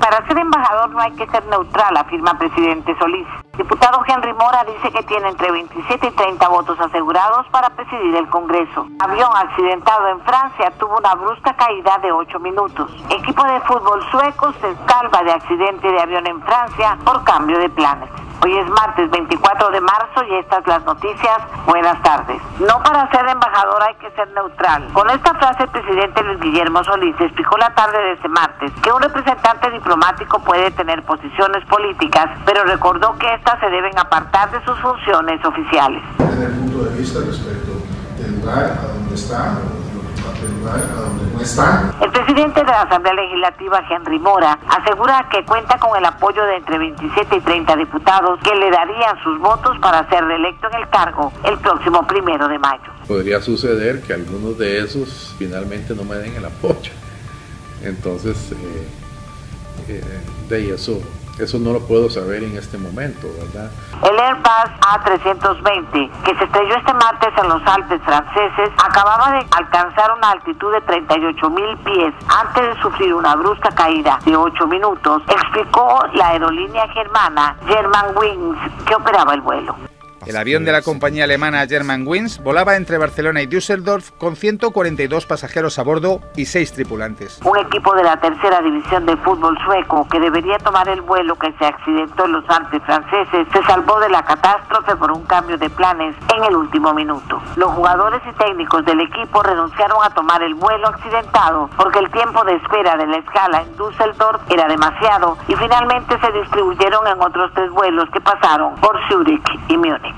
Para ser embajador no hay que ser neutral, afirma presidente Solís. Diputado Henry Mora dice que tiene entre 27 y 30 votos asegurados para presidir el Congreso. Avión accidentado en Francia tuvo una brusca caída de 8 minutos. Equipo de fútbol sueco se salva de accidente de avión en Francia por cambio de planes. Hoy es martes 24 de marzo y estas las noticias. Buenas tardes. No para ser embajador hay que ser neutral. Con esta frase el presidente Luis Guillermo Solís explicó la tarde de este martes que un representante diplomático puede tener posiciones políticas, pero recordó que estas se deben apartar de sus funciones oficiales. Desde el punto de vista respecto del lugar a donde está, del lugar a donde no está. El presidente de la Asamblea Legislativa, Henry Mora, asegura que cuenta con el apoyo de entre 27 y 30 diputados que le darían sus votos para ser reelecto en el cargo el próximo 1 de mayo. Podría suceder que algunos de esos finalmente no me den el apoyo. Entonces, eso no lo puedo saber en este momento, ¿verdad? El Airbus A320, que se estrelló este martes en los Alpes franceses, acababa de alcanzar una altitud de 38.000 pies antes de sufrir una brusca caída de 8 minutos, explicó la aerolínea germana Germanwings, que operaba el vuelo. El avión de la compañía alemana Germanwings volaba entre Barcelona y Düsseldorf con 142 pasajeros a bordo y 6 tripulantes. Un equipo de la tercera división de fútbol sueco que debería tomar el vuelo que se accidentó en los Alpes franceses se salvó de la catástrofe por un cambio de planes en el último minuto. Los jugadores y técnicos del equipo renunciaron a tomar el vuelo accidentado porque el tiempo de espera de la escala en Düsseldorf era demasiado y finalmente se distribuyeron en otros 3 vuelos que pasaron por Zúrich y Múnich.